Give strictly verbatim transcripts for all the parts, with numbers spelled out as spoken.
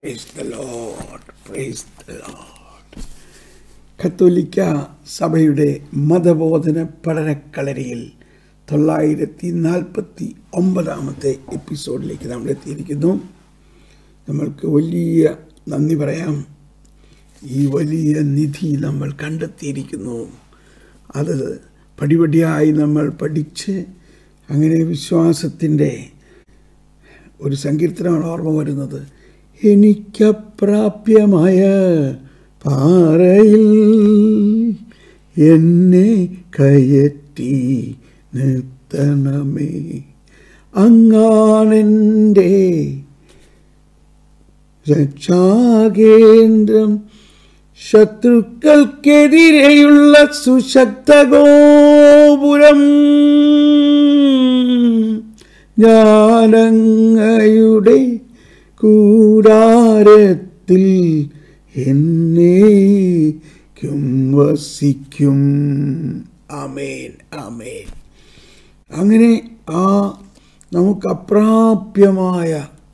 Praise the Lord, praise the Lord. കത്തോലിക്ക സഭയുടെ മതബോധന പഠനക്കളരിയിൽ തൊള്ളായിരത്തി നാൽപ്പത്തി ഒമ്പതാമത്തെ എപ്പിസോഡിലേക്ക് നമ്മൾ എത്തിയിരിക്കുന്നു. നമ്മൾക്ക് വലിയ നന്ദി പറയാം. ഈ വലിയ നിധി നമ്മൾ കണ്ടെത്തിയിരിക്കുന്നു. അത് പടിപടിയായി നമ്മൾ പഠിച്ച് അങ്ങനെ വിശ്വാസത്തിൻ്റെ ഒരു സങ്കീർത്തനമാണ് ഓർമ്മ വരുന്നത്. എനിക്കപ്രാപ്യമായ പാറയിൽ എന്നെ കയറ്റി നിർത്തണമേ, അങ്ങാണെൻ്റെ രക്ഷാകേന്ദ്രം, ശത്രുക്കൾക്കെതിരെയുള്ള സുശക്ത ഗോപുരം, ഞാനങ്ങയുടെ കൂടാരത്തിൽ എന്നേക്കും വസിക്കും. ആമേൻ, ആമേൻ. അങ്ങനെ ആ നമുക്ക് അപ്രാപ്യമായ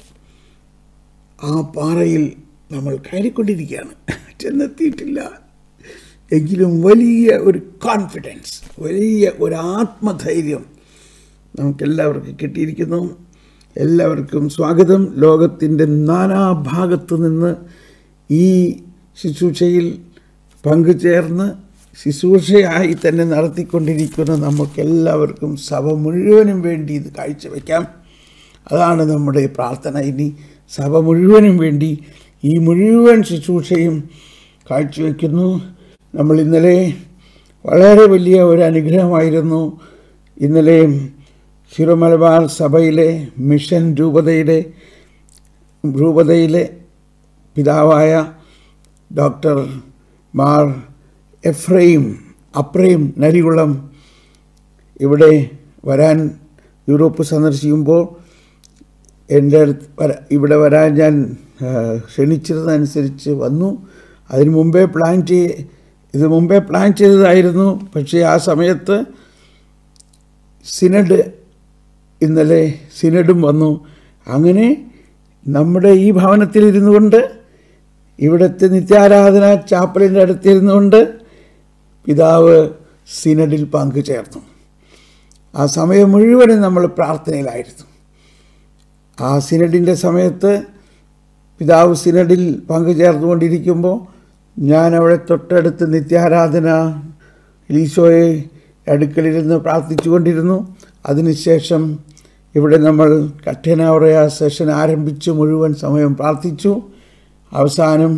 ആ പാറയിൽ നമ്മൾ കയറിക്കൊണ്ടിരിക്കുകയാണ്. ചെന്നെത്തിയിട്ടില്ല എങ്കിലും വലിയ ഒരു കോൺഫിഡൻസ്, വലിയ ഒരു ആത്മധൈര്യം നമുക്കെല്ലാവർക്കും കിട്ടിയിരിക്കുന്നു. എല്ലാവർക്കും സ്വാഗതം. ലോകത്തിൻ്റെ നാനാഭാഗത്തു നിന്ന് ഈ ശുശ്രൂഷയിൽ പങ്കുചേർന്ന് ശുശ്രൂഷയായി തന്നെ നടത്തിക്കൊണ്ടിരിക്കുന്ന നമുക്കെല്ലാവർക്കും സഭ മുഴുവനും വേണ്ടി ഇത് കാഴ്ചവെക്കാം. അതാണ് നമ്മുടെ പ്രാർത്ഥന. ഇനി സഭ മുഴുവനും വേണ്ടി ഈ മുഴുവൻ ശുശ്രൂഷയും കാഴ്ചവെക്കുന്നു. നമ്മൾ ഇന്നലെ വളരെ വലിയ ഒരു അനുഗ്രഹമായിരുന്നു. ഇന്നലെ ശിരോമലബാർ സഭയിലെ മിഷൻ രൂപതയുടെ രൂപതയിലെ പിതാവായ ഡോക്ടർ മാർ എഫ്രൈം അപ്രൈം നരികുളം ഇവിടെ വരാൻ യൂറോപ്പ് സന്ദർശിക്കുമ്പോൾ എൻ്റെ അടുത്ത് വര ഇവിടെ വരാൻ ഞാൻ ക്ഷണിച്ചതനുസരിച്ച് വന്നു. അതിന് മുമ്പേ പ്ലാൻ ചെയ് ഇത് മുമ്പേ പ്ലാൻ ചെയ്തതായിരുന്നു. പക്ഷേ ആ സമയത്ത് സിനഡ് ഇന്നലെ സിനഡും വന്നു. അങ്ങനെ നമ്മുടെ ഈ ഭവനത്തിൽ ഇരുന്നു കൊണ്ട്, ഇവിടുത്തെ നിത്യാരാധന ചാപ്പലിൻ്റെ അടുത്തിരുന്നു കൊണ്ട് പിതാവ് സിനഡിൽ പങ്കുചേർന്നു. ആ സമയം മുഴുവനും നമ്മൾ പ്രാർത്ഥനയിലായിരുന്നു. ആ സിനഡിൻ്റെ സമയത്ത് പിതാവ് സിനഡിൽ പങ്കുചേർന്നുകൊണ്ടിരിക്കുമ്പോൾ ഞാൻ അവിടെ തൊട്ടടുത്ത് നിത്യാരാധന ഈശോയെ അടുക്കലിരുന്ന് പ്രാർത്ഥിച്ചു കൊണ്ടിരുന്നു. അതിനുശേഷം ഇവിടെ നമ്മൾ കഠിനാവറയ സെഷൻ ആരംഭിച്ച് മുഴുവൻ സമയം പ്രാർത്ഥിച്ചു. അവസാനം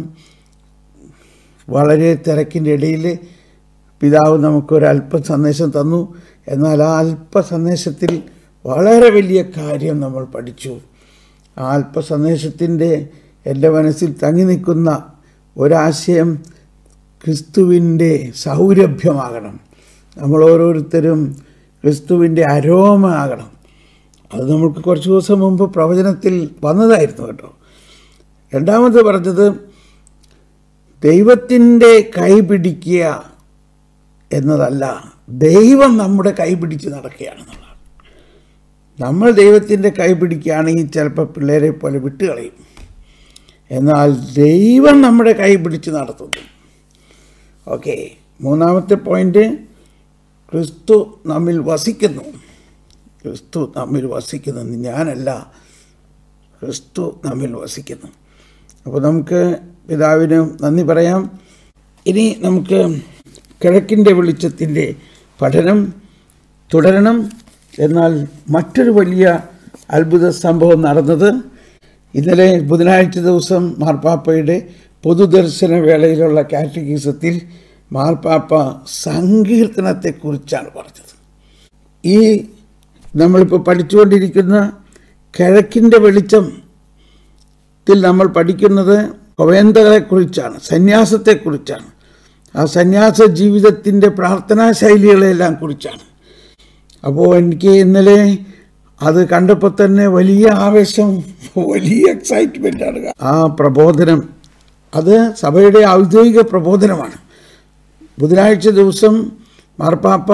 വളരെ തിരക്കിൻ്റെ ഇടയിൽ പിതാവ് നമുക്കൊരല്പ സന്ദേശം തന്നു. എന്നാൽ ആ അല്പ സന്ദേശത്തിൽ വളരെ വലിയ കാര്യം നമ്മൾ പഠിച്ചു. ആ അല്പ സന്ദേശത്തിൻ്റെ എൻ്റെ മനസ്സിൽ തങ്ങി നിൽക്കുന്ന ഒരാശയം ക്രിസ്തുവിൻ്റെ സൗരഭ്യമാകണം. നമ്മൾ ഓരോരുത്തരും ക്രിസ്തുവിൻ്റെ അരോമ ആകണം. അത് നമുക്ക് കുറച്ച് ദിവസം മുമ്പ് പ്രവചനത്തിൽ വന്നതായിരുന്നു കേട്ടോ. രണ്ടാമത് പറഞ്ഞത് ദൈവത്തിൻ്റെ കൈ പിടിക്കുക എന്നതല്ല, ദൈവം നമ്മുടെ കൈ പിടിച്ച് നടക്കുകയാണെന്നുള്ളതാണ്. നമ്മൾ ദൈവത്തിൻ്റെ കൈ പിടിക്കുകയാണെങ്കിൽ ചിലപ്പോൾ പിള്ളേരെ പോലെ വിട്ടുകളയും. എന്നാൽ ദൈവം നമ്മുടെ കൈ പിടിച്ച് നടത്തുന്നു. ഓക്കെ, മൂന്നാമത്തെ പോയിൻ്റ്, ക്രിസ്തു നമ്മിൽ വസിക്കുന്നു. ക്രിസ്തു നമ്മിൽ വസിക്കുന്നു, ഞാനല്ല, ക്രിസ്തു നമ്മിൽ വസിക്കുന്നു. അപ്പോൾ നമുക്ക് പിതാവിന് നന്ദി പറയാം. ഇനി നമുക്ക് കിഴക്കിൻ്റെ വെളിച്ചത്തിൻ്റെ പഠനം തുടരണം. എന്നാൽ മറ്റൊരു വലിയ അത്ഭുത സംഭവം നടന്നത് ഇന്നലെ ബുധനാഴ്ച ദിവസം മാർപ്പാപ്പയുടെ പൊതുദർശന വേളയിലുള്ള കാറ്റഗീസത്തിൽ മാർപ്പാപ്പ സങ്കീർത്തനത്തെക്കുറിച്ചാണ് പറഞ്ഞത്. ഈ നമ്മളിപ്പോൾ പഠിച്ചുകൊണ്ടിരിക്കുന്ന കിഴക്കിൻ്റെ വെളിച്ചത്തിൽ നമ്മൾ പഠിക്കുന്നത് കോവേന്തകളെക്കുറിച്ചാണ്, സന്യാസത്തെക്കുറിച്ചാണ്. ആ സന്യാസ ജീവിതത്തിൻ്റെ പ്രാർത്ഥനാ ശൈലികളെല്ലാം കുറിച്ചാണ്. അപ്പോൾ എനിക്ക് ഇന്നലെ അത് കണ്ടപ്പോൾ തന്നെ വലിയ ആവേശം, വലിയ എക്സൈറ്റ്മെൻ്റാണ്. ആ പ്രബോധനം അത് സഭയുടെ ഔദ്യോഗിക പ്രബോധനമാണ്. ബുധനാഴ്ച ദിവസം മാർപ്പാപ്പ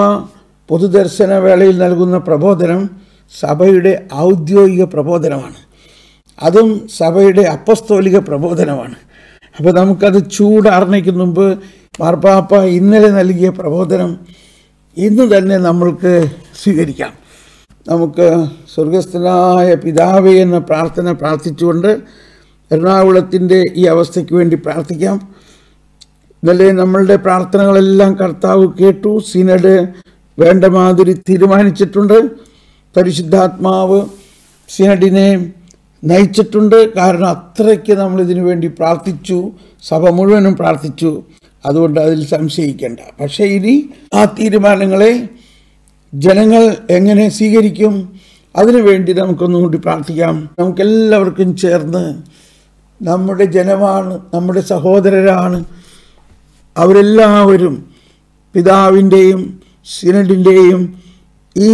പൊതുദർശന വേളയിൽ നൽകുന്ന പ്രബോധനം സഭയുടെ ഔദ്യോഗിക പ്രബോധനമാണ്. അതും സഭയുടെ അപ്പസ്തോലിക പ്രബോധനമാണ്. അപ്പോൾ നമുക്കത് ചൂടാർന്നയ്ക്ക് മുമ്പ് മാർപ്പാപ്പ ഇന്നലെ നൽകിയ പ്രബോധനം ഇന്ന് തന്നെ നമ്മൾക്ക് സ്വീകരിക്കാം. നമുക്ക് സ്വർഗസ്ഥനായ പിതാവേ എന്ന പ്രാർത്ഥന പ്രാർത്ഥിച്ചുകൊണ്ട് എറണാകുളത്തിൻ്റെ ഈ അവസ്ഥയ്ക്ക് വേണ്ടി പ്രാർത്ഥിക്കാം. ഇന്നലെ നമ്മളുടെ പ്രാർത്ഥനകളെല്ലാം കർത്താവ് കേട്ടു. സിനഡ് വേണ്ട മാതിരി തീരുമാനിച്ചിട്ടുണ്ട്. പരിശുദ്ധാത്മാവ് സിനഡിനെ നയിച്ചിട്ടുണ്ട്. കാരണം അത്രയ്ക്ക് നമ്മളിതിനു വേണ്ടി പ്രാർത്ഥിച്ചു, സഭ മുഴുവനും പ്രാർത്ഥിച്ചു. അതുകൊണ്ട് അതിൽ സംശയിക്കേണ്ട. പക്ഷേ ഇനി ആ തീരുമാനങ്ങളെ ജനങ്ങൾ എങ്ങനെ സ്വീകരിക്കും, അതിനുവേണ്ടി നമുക്കൊന്നുകൂടി പ്രാർത്ഥിക്കാം. നമുക്കെല്ലാവർക്കും ചേർന്ന് നമ്മുടെ ജനമാണ്, നമ്മുടെ സഹോദരരാണ്, അവരെല്ലാവരും പിതാവിൻ്റെയും സിനഡിൻ്റെയും ഈ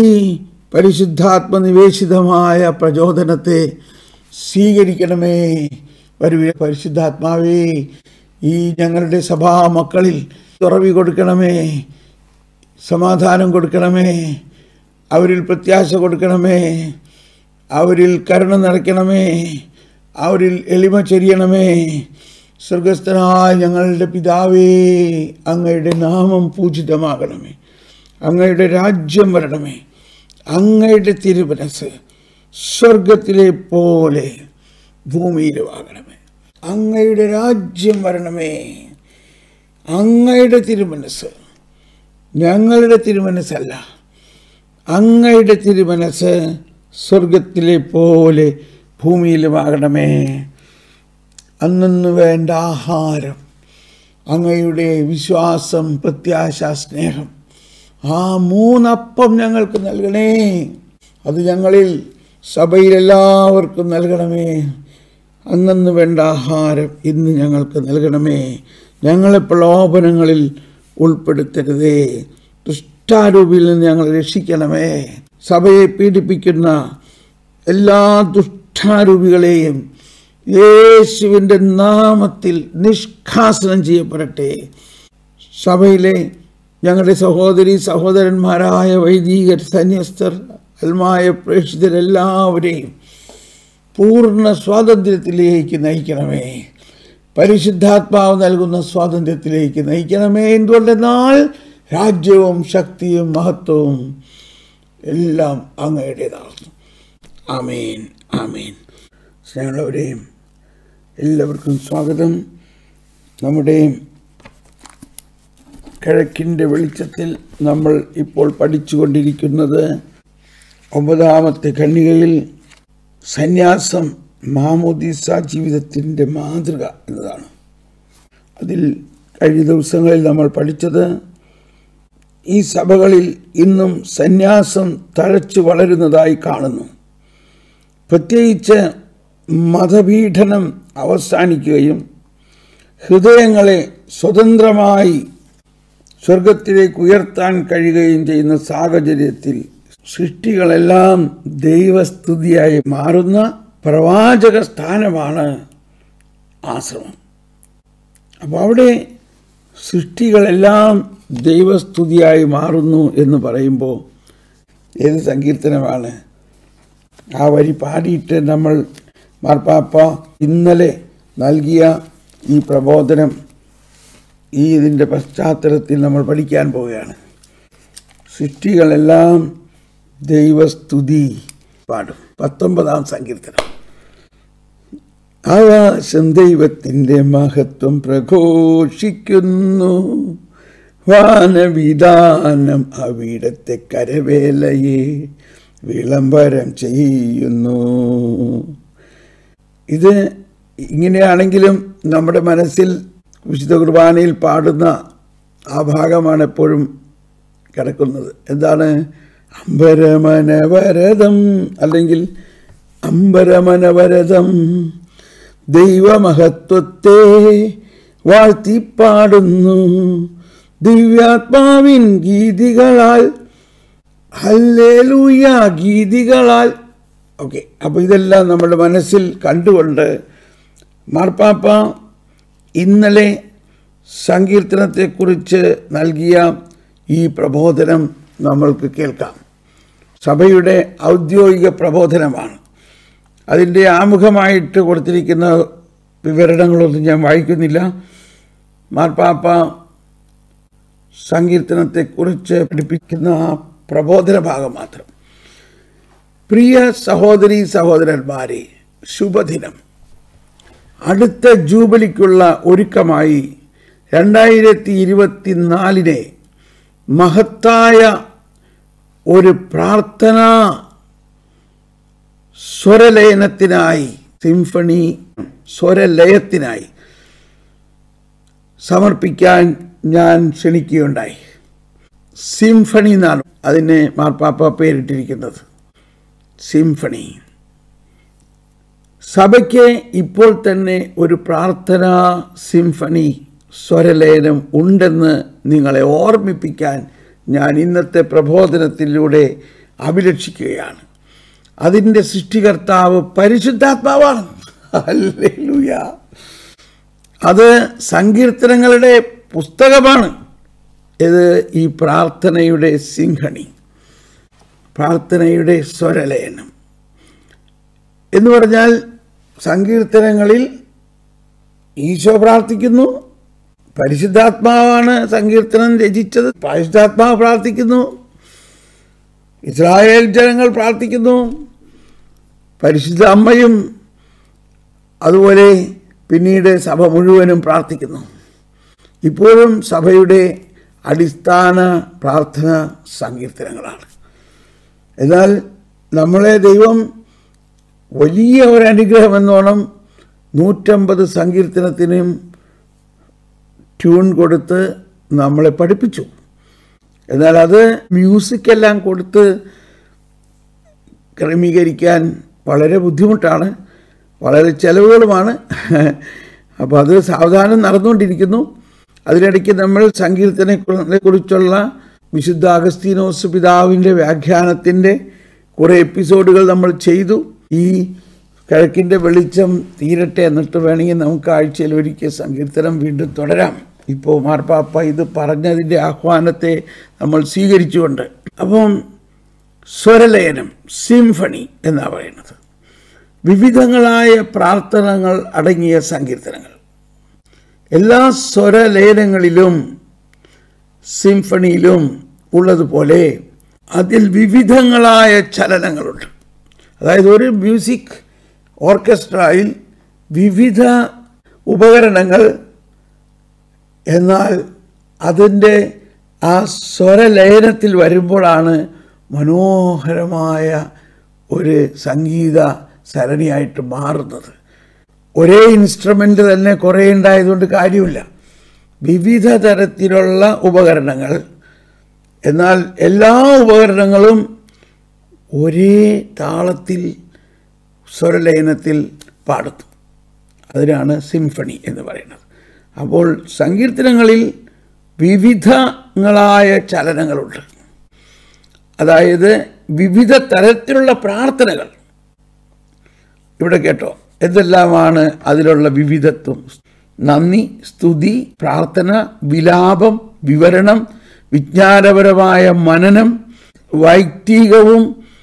പരിശുദ്ധാത്മനിവേശിതമായ പ്രചോദനത്തെ സ്വീകരിക്കണമേ. വരുവേ പരിശുദ്ധാത്മാവേ, ഈ ഞങ്ങളുടെ സഭാ മക്കളിൽ തുറവി കൊടുക്കണമേ, സമാധാനം കൊടുക്കണമേ, അവരിൽ പ്രത്യാശ കൊടുക്കണമേ, അവരിൽ കരുണ നിറയ്ക്കണമേ, അവരിൽ എളിമ ചൊരിയണമേ. സ്വർഗസ്ഥനായ ഞങ്ങളുടെ പിതാവേ, അങ്ങയുടെ നാമം പൂജിതമാകണമേ, അങ്ങയുടെ രാജ്യം വരണമേ, അങ്ങയുടെ തിരുമനസ്സ് സ്വർഗത്തിലെ പോലെ ഭൂമിയിലുമാകണമേ. അങ്ങയുടെ രാജ്യം വരണമേ, അങ്ങയുടെ തിരുമനസ്സ്, ഞങ്ങളുടെ തിരുമനസ്സല്ല, അങ്ങയുടെ തിരുമനസ്സ് സ്വർഗത്തിലെ പോലെ ഭൂമിയിലുമാകണമേ. അന്നു വേണ്ട ആഹാരം, അങ്ങയുടെ വിശ്വാസം, പ്രത്യാശ, സ്നേഹം, ആ മൂന്നപ്പം ഞങ്ങൾക്ക് നൽകണേ. അത് ഞങ്ങളിൽ സഭയിലെല്ലാവർക്കും നൽകണമേ. അന്നു വേണ്ട ആഹാരം ഇന്ന് ഞങ്ങൾക്ക് നൽകണമേ. ഞങ്ങളെ പ്രലോഭനങ്ങളിൽ ഉൾപ്പെടുത്തരുതേ. ദുഷ്ടാരൂപിയിൽ നിന്ന് ഞങ്ങളെ രക്ഷിക്കണമേ. സഭയെ പീഡിപ്പിക്കുന്ന എല്ലാ ദുഷ്ടാരൂപികളെയും യേശുവിൻ്റെ നാമത്തിൽ നിഷ്കാസനം ചെയ്യപ്പെടട്ടെ. സഭയിലെ ഞങ്ങളുടെ സഹോദരി സഹോദരന്മാരായ വൈദികർ, സന്യസ്തർ, അൽമായ പ്രേക്ഷിതരെല്ലാവരെയും പൂർണ്ണ സ്വാതന്ത്ര്യത്തിലേക്ക് നയിക്കണമേ. പരിശുദ്ധാത്മാവ് നൽകുന്ന സ്വാതന്ത്ര്യത്തിലേക്ക് നയിക്കണമേ. എന്തുകൊണ്ടെന്നാൽ രാജ്യവും ശക്തിയും മഹത്വവും എല്ലാം അങ്ങയുടേതാകുന്നു. ആമേൻ, ആമേൻ. സ്നേഹമുള്ളവരെയും എല്ലാവർക്കും സ്വാഗതം. നമ്മുടെ കിഴക്കിൻ്റെ വെളിച്ചത്തിൽ നമ്മൾ ഇപ്പോൾ പഠിച്ചുകൊണ്ടിരിക്കുന്നത് ഒമ്പതാമത്തെ ഖണ്ഡികയിൽ സന്യാസം മാമോദീസ ജീവിതത്തിൻ്റെ മാതൃക എന്നതാണ്. അതിൽ കഴിഞ്ഞ ദിവസങ്ങളിൽ നമ്മൾ പഠിച്ചത് ഈ സഭകളിൽ ഇന്നും സന്യാസം തഴച്ചു വളരുന്നതായി കാണുന്നു. പ്രത്യേകിച്ച് മതപീഡനം അവസാനിക്കുകയും ഹൃദയങ്ങളെ സ്വതന്ത്രമായി സ്വർഗത്തിലേക്ക് ഉയർത്താൻ കഴിയുകയും ചെയ്യുന്ന സാഹചര്യത്തിൽ സൃഷ്ടികളെല്ലാം ദൈവസ്തുതിയായി മാറുന്ന പ്രവാചക സ്ഥാനമാണ് ആശ്രമം. അപ്പോൾ അവിടെ സൃഷ്ടികളെല്ലാം ദൈവസ്തുതിയായി മാറുന്നു എന്ന് പറയുമ്പോൾ ഏത് സങ്കീർത്തനമാണ്? ആ വരി പാടിയിട്ട് നമ്മൾ മാർപ്പാപ്പ ഇന്നലെ നൽകിയ ഈ പ്രബോധനം ഈ ഇതിൻ്റെ പശ്ചാത്തലത്തിൽ നമ്മൾ പഠിക്കാൻ പോവുകയാണ്. സൃഷ്ടികളെല്ലാം ദൈവസ്തുതി പാടും. പത്തൊമ്പതാം സങ്കീർത്തനം. ആകാശം ദൈവത്തിൻ്റെ മഹത്വം പ്രഘോഷിക്കുന്നു, വാനവിധാനം അവിടത്തെ കരവേലയെ വിളംബരം ചെയ്യുന്നു. ഇത് ഇങ്ങനെയാണെങ്കിലും നമ്മുടെ മനസ്സിൽ വിശുദ്ധ കുർബാനയിൽ പാടുന്ന ആ ഭാഗമാണ് എപ്പോഴും കിടക്കുന്നത്. എന്താണ്? അംബരമനവരതം, അല്ലെങ്കിൽ അംബരമനവരതം ദൈവമഹത്വത്തെ വാഴ്ത്തിപ്പാടുന്നു, ദിവ്യാത്മാവിൻ ഗീതികളാൽ, ഹല്ലേലൂയ ഗീതികളാൽ. ഓക്കെ, അപ്പോൾ ഇതെല്ലാം നമ്മുടെ മനസ്സിൽ കണ്ടുകൊണ്ട് മാർപ്പാപ്പ ഇന്നലെ സങ്കീർത്തനത്തെക്കുറിച്ച് നൽകിയ ഈ പ്രബോധനം നമ്മൾക്ക് കേൾക്കാം. സഭയുടെ ഔദ്യോഗിക പ്രബോധനമാണ്. അതിൻ്റെ ആമുഖമായിട്ട് കൊടുത്തിരിക്കുന്ന വിവരണങ്ങളൊന്നും ഞാൻ വായിക്കുന്നില്ല. മാർപ്പാപ്പ സങ്കീർത്തനത്തെക്കുറിച്ച് പഠിപ്പിക്കുന്ന ആ പ്രബോധന ഭാഗം മാത്രം. പ്രിയ സഹോദരീ സഹോദരന്മാരെ, ശുഭദിനം. അടുത്ത ജൂബിലിക്കുള്ള ഒരുക്കമായി രണ്ടായിരത്തി ഇരുപത്തിനാലിനെ മഹത്തായ ഒരു പ്രാർത്ഥനാ സ്വരലയനത്തിനായി, സിംഫണി സ്വരലയത്തിനായി സമർപ്പിക്കാൻ ഞാൻ ക്ഷണിക്കുകയുണ്ടായി. സിംഫണി എന്നാണ് അതിനെ മാർപ്പാപ്പ പേരിട്ടിരിക്കുന്നത്. സിംഫണി. സഭയ്ക്ക് ഇപ്പോൾ തന്നെ ഒരു പ്രാർത്ഥനാ സിംഫണി സ്വരലയനം ഉണ്ടെന്ന് നിങ്ങളെ ഓർമ്മിപ്പിക്കാൻ ഞാൻ ഇന്നത്തെ പ്രബോധനത്തിലൂടെ അഭിലഷിക്കുകയാണ്. അതിൻ്റെ സൃഷ്ടികർത്താവ് പരിശുദ്ധാത്മാവാണ്. ഹല്ലേലൂയ. അത് സങ്കീർത്തനങ്ങളുടെ പുസ്തകമാണ്. ഇത് ഈ പ്രാർത്ഥനയുടെ സിംഹണി, പ്രാർത്ഥനയുടെ സ്വരലയനം എന്ന് പറഞ്ഞാൽ സങ്കീർത്തനങ്ങളിൽ ഈശോ പ്രാർത്ഥിക്കുന്നു, പരിശുദ്ധാത്മാവാണ് സങ്കീർത്തനം രചിച്ചത്, പരിശുദ്ധാത്മാവ് പ്രാർത്ഥിക്കുന്നു, ഇസ്രായേൽ ജനങ്ങൾ പ്രാർത്ഥിക്കുന്നു, പരിശുദ്ധ അമ്മയും അതുപോലെ പിന്നീട് സഭ മുഴുവനും പ്രാർത്ഥിക്കുന്നു. ഇപ്പോഴും സഭയുടെ അടിസ്ഥാന പ്രാർത്ഥന സങ്കീർത്തനങ്ങളാണ്. എന്നാൽ നമ്മളെ ദൈവം വലിയ ഒരു അനുഗ്രഹം എന്നോണം നൂറ്റമ്പത് സങ്കീർത്തനത്തിനും ട്യൂൺ കൊടുത്ത് നമ്മളെ പഠിപ്പിച്ചു. എന്നാൽ അത് മ്യൂസിക്കെല്ലാം കൊടുത്ത് ക്രമീകരിക്കാൻ വളരെ ബുദ്ധിമുട്ടാണ്, വളരെ ചെലവുകളുമാണ്. അപ്പോൾ അത് സാവധാനം നടന്നുകൊണ്ടിരിക്കുന്നു. അതിനിടയ്ക്ക് നമ്മൾ സങ്കീർത്തനത്തെ കുറിച്ചുള്ള വിശുദ്ധ അഗസ്തീനോസ് പിതാവിൻ്റെ വ്യാഖ്യാനത്തിൻ്റെ കുറേ എപ്പിസോഡുകൾ നമ്മൾ ചെയ്തു. ഈ കിഴക്കിൻ്റെ വെളിച്ചം തീരട്ടെ, എന്നിട്ട് വേണമെങ്കിൽ നമുക്ക് ആഴ്ചയിൽ ഒരിക്കൽ സങ്കീർത്തനം വീണ്ടും തുടരാം. ഇപ്പോൾ മാർപ്പാപ്പ ഇത് പറഞ്ഞതിൻ്റെ ആഹ്വാനത്തെ നമ്മൾ സ്വീകരിച്ചുകൊണ്ട്, അപ്പം സ്വരലയനം, സിംഫണി എന്നാണ് പറയുന്നത്. വിവിധങ്ങളായ പ്രാർത്ഥനകൾ അടങ്ങിയ സങ്കീർത്തനങ്ങൾ. എല്ലാ സ്വരലയനങ്ങളിലും സിംഫണിയിലും ഉള്ളതുപോലെ അതിൽ വിവിധങ്ങളായ ചലനങ്ങളുണ്ട്. അതായത് ഒരു മ്യൂസിക് ഓർക്കസ്ട്രയിൽ വിവിധ ഉപകരണങ്ങൾ, എന്നാൽ അതിൻ്റെ ആ സ്വരലയനത്തിൽ വരുമ്പോഴാണ് മനോഹരമായ ഒരു സംഗീത സരണിയായിട്ട് മാറുന്നത്. ഒരേ ഇൻസ്ട്രുമെൻ്റ് തന്നെ കുറേ ഉണ്ടായതുകൊണ്ട് കാര്യമില്ല. വിവിധ തരത്തിലുള്ള ഉപകരണങ്ങൾ, എന്നാൽ എല്ലാ ഉപകരണങ്ങളും ഒരേ താളത്തിൽ സ്വരലയനത്തിൽ പാടുന്നു. അതിനാണ് സിംഫണി എന്ന് പറയുന്നത്. അപ്പോൾ സങ്കീർത്തനങ്ങളിൽ വിവിധങ്ങളായ ചലനങ്ങളുണ്ട്. അതായത് വിവിധ തരത്തിലുള്ള പ്രാർത്ഥനകൾ. ഇവിടെ കേട്ടോ എന്തെല്ലാമാണ് അതിലുള്ള വിവിധത്വം. നന്ദി, സ്തുതി, പ്രാർത്ഥന, വിലാപം, വിവരണം, വിജ്ഞാനപരമായ മനനം, വൈദികവും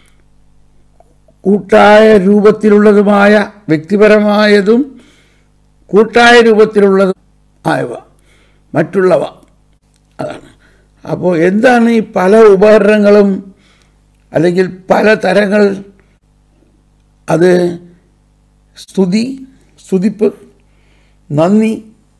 കൂട്ടായ രൂപത്തിലുള്ളതുമായ, വ്യക്തിപരമായതും കൂട്ടായ രൂപത്തിലുള്ളതും ആയവ, മറ്റുള്ളവ. അതാണ്. അപ്പോൾ എന്താണ് ഈ പല ഉപകരണങ്ങളും അല്ലെങ്കിൽ പല തരങ്ങൾ? അത് സ്തുതി, സ്തുതിപ്പ്, നന്ദി.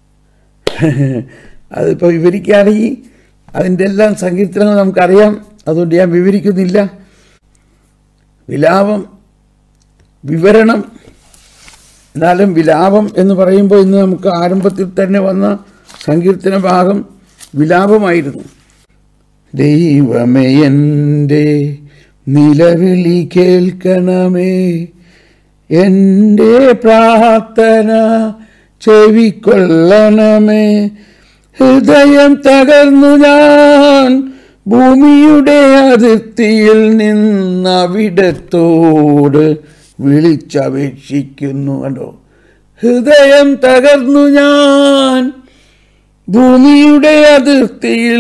അതിപ്പോൾ വിവരിക്കുകയാണെങ്കിൽ അതിൻ്റെ എല്ലാം സങ്കീർത്തനങ്ങൾ നമുക്കറിയാം, അതുകൊണ്ട് ഞാൻ വിവരിക്കുന്നില്ല. വിലാപം, വിവരണം. എന്നാലും വിലാപം എന്ന് പറയുമ്പോൾ ഇന്ന് നമുക്ക് ആരംഭത്തിൽ തന്നെ വന്ന സങ്കീർത്തന ഭാഗം വിലാപമായിരുന്നു. ദൈവമേ എൻ്റെ നിലവിളി കേൾക്കണമേ, എൻ്റെ പ്രാർത്ഥന ചെവിക്കൊള്ളണമേ. ഹൃദയം തകർന്നു ഞാൻ ഭൂമിയുടെ അതിർത്തിയിൽ നിന്നവിടത്തോട് വിളിച്ചപേക്ഷിക്കുന്നു. കണ്ടോ, ഹൃദയം തകർന്നു ഞാൻ ഭൂമിയുടെ അതിർത്തിയിൽ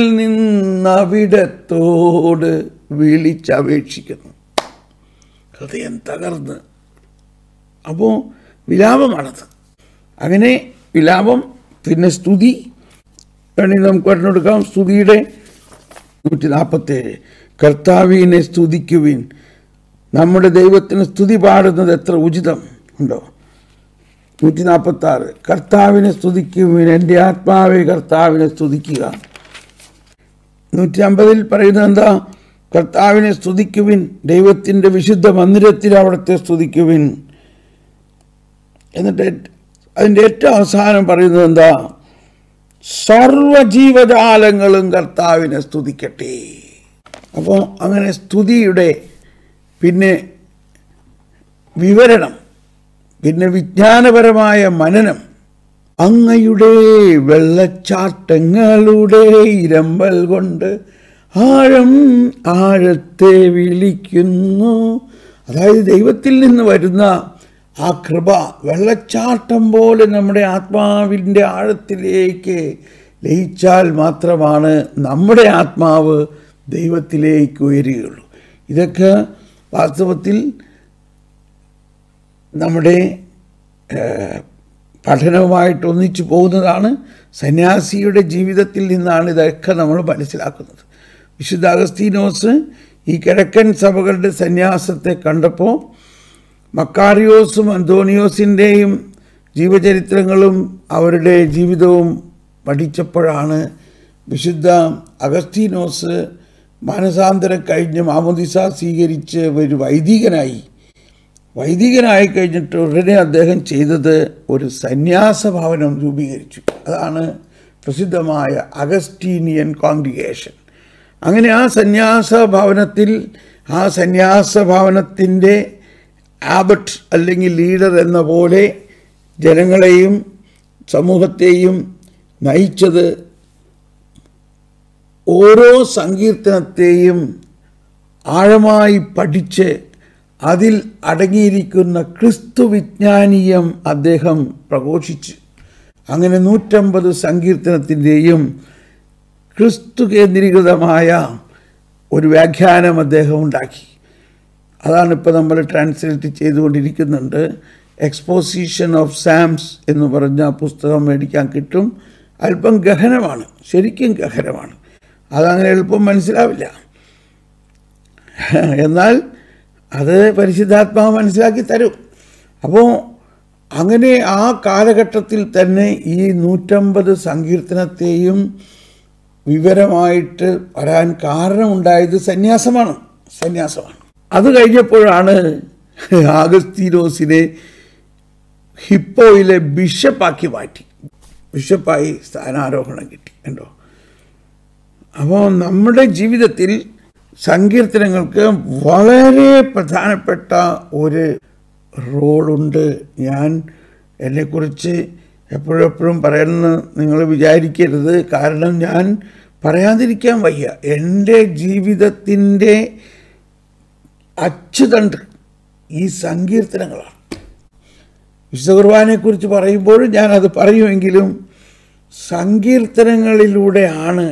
നിന്നവിടത്തോട് വിളിച്ചപേക്ഷിക്കുന്നു. ഹൃദയം തകർന്ന് അപ്പോൾ വിലാപമാണത്. അങ്ങനെ വിലാപം, പിന്നെ സ്തുതി വേണമെങ്കിൽ നമുക്ക് പറഞ്ഞെടുക്കാം. സ്തുതിയുടെ നൂറ്റി നാൽപ്പത്തേഴ് കർത്താവിനെ സ്തുതിക്കുവിൻ. നമ്മുടെ ദൈവത്തിന് സ്തുതി പാടുന്നത് എത്ര ഉചിതം ഉണ്ടോ. നൂറ്റി നാൽപ്പത്തി ആറ് കർത്താവിനെ സ്തുതിക്കുവിൻ, എൻ്റെ ആത്മാവെ കർത്താവിനെ സ്തുതിക്കുക. നൂറ്റി അമ്പതിൽ പറയുന്നത് എന്താ? കർത്താവിനെ സ്തുതിക്കുവിൻ, ദൈവത്തിൻ്റെ വിശുദ്ധ മന്ദിരത്തിൽ അവിടുത്തെ സ്തുതിക്കുവിൻ. എന്നിട്ട് അതിൻ്റെ ഏറ്റവും അവസാനം പറയുന്നത് എന്താ? സർവജീവജാലങ്ങളും കർത്താവിനെ സ്തുതിക്കട്ടെ. അപ്പോൾ അങ്ങനെ സ്തുതിയുടെ പിന്നെ വിവരണം, പിന്നെ വിജ്ഞാനപരമായ മനനം, അങ്ങയുടെ വെള്ളച്ചാട്ടങ്ങളുടെ ഇരമ്പൽ കൊണ്ട് ആഴം ആഴത്തെ വിളിക്കുന്നു. അതായത് ദൈവത്തിൽ നിന്ന് വരുന്ന ആ കൃപ വെള്ളച്ചാട്ടം പോലെ നമ്മുടെ ആത്മാവിൻ്റെ ആഴത്തിലേക്ക് ലയിച്ചാൽ മാത്രമാണ് നമ്മുടെ ആത്മാവ് ദൈവത്തിലേക്ക് ഉയരുകയുള്ളൂ. ഇതൊക്കെ വാസ്തവത്തിൽ നമ്മുടെ പഠനവുമായിട്ട് ഒന്നിച്ചു പോകുന്നതാണ്. സന്യാസിയുടെ ജീവിതത്തിൽ നിന്നാണ് ഇതൊക്കെ നമ്മൾ മനസ്സിലാക്കുന്നത്. വിശുദ്ധ അഗസ്തീനോസ് ഈ കിഴക്കൻ സഭകളുടെ സന്യാസത്തെ കണ്ടപ്പോൾ മക്കാരിയോസും അന്തോണിയോസിൻ്റെയും ജീവചരിത്രങ്ങളും അവരുടെ ജീവിതവും പഠിച്ചപ്പോഴാണ് വിശുദ്ധ അഗസ്തീനോസ് മാനസാന്തരം കഴിഞ്ഞ് മാമോദിസ സ്വീകരിച്ച് ഒരു വൈദികനായി വൈദികനായി കഴിഞ്ഞിട്ട് ഉടനെ അദ്ദേഹം ചെയ്തത് ഒരു സന്യാസ ഭവനം രൂപീകരിച്ചു. അതാണ് പ്രസിദ്ധമായ അഗസ്റ്റീനിയൻ കോൺഗ്രിഗേഷൻ. അങ്ങനെ ആ സന്യാസ ഭവനത്തിൽ ആ സന്യാസ ഭവനത്തിൻ്റെ ആബട്ട് അല്ലെങ്കിൽ ലീഡർ എന്ന പോലെ ജനങ്ങളെയും സമൂഹത്തെയും നയിച്ചത് ഓരോ സങ്കീർത്തനത്തെയും ആഴമായി പഠിച്ച് അതിൽ അടങ്ങിയിരിക്കുന്ന ക്രിസ്തു വിജ്ഞാനീയം അദ്ദേഹം പ്രഘോഷിച്ചു. അങ്ങനെ നൂറ്റമ്പത് സങ്കീർത്തനത്തിൻ്റെയും ക്രിസ്തു കേന്ദ്രീകൃതമായ ഒരു വ്യാഖ്യാനം അദ്ദേഹം ഉണ്ടാക്കി. അതാണ് ഇപ്പോൾ നമ്മൾ ട്രാൻസ്ലേറ്റ് ചെയ്തുകൊണ്ടിരിക്കുന്നുണ്ട്. എക്സ്പോസിഷൻ ഓഫ് സാംസ് എന്ന് പറഞ്ഞ പുസ്തകം മേടിക്കാൻ കിട്ടും. അല്പം ഗഹനമാണ്, ശരിക്കും ഗഹനമാണ്. അതങ്ങനെ എളുപ്പം മനസ്സിലാവില്ല. എന്നാൽ അത് പരിശുദ്ധാത്മാവ് മനസ്സിലാക്കി തരും. അപ്പോൾ അങ്ങനെ ആ കാലഘട്ടത്തിൽ തന്നെ ഈ നൂറ്റമ്പത് സങ്കീർത്തനത്തെയും വിവരമായിട്ട് വരാൻ കാരണമുണ്ടായത് സന്യാസമാണ് സന്യാസമാണ് അത് കഴിഞ്ഞപ്പോഴാണ് ആഗസ്തീനോസിനെ ഹിപ്പോയിലെ ബിഷപ്പാക്കി മാറ്റി. ബിഷപ്പായി സ്ഥാനാരോഹണം കിട്ടി. കണ്ടോ? അപ്പോൾ നമ്മുടെ ജീവിതത്തിൽ സങ്കീർത്തനങ്ങൾക്ക് വളരെ പ്രധാനപ്പെട്ട ഒരു റോളുണ്ട്. ഞാൻ എന്നെക്കുറിച്ച് എപ്പോഴെപ്പോഴും പറയുന്നത് നിങ്ങൾ വിചാരിക്കരുത്. കാരണം ഞാൻ പറയാതിരിക്കാൻ വയ്യ. എൻ്റെ ജീവിതത്തിൻ്റെ അച്ചുതണ്ട് ഈ സങ്കീർത്തനങ്ങളാണ്. വിശുദ്ധ കുർബാനയെക്കുറിച്ച് പറയുമ്പോഴും ഞാനത് പറയുമെങ്കിലും സങ്കീർത്തനങ്ങളിലൂടെയാണ്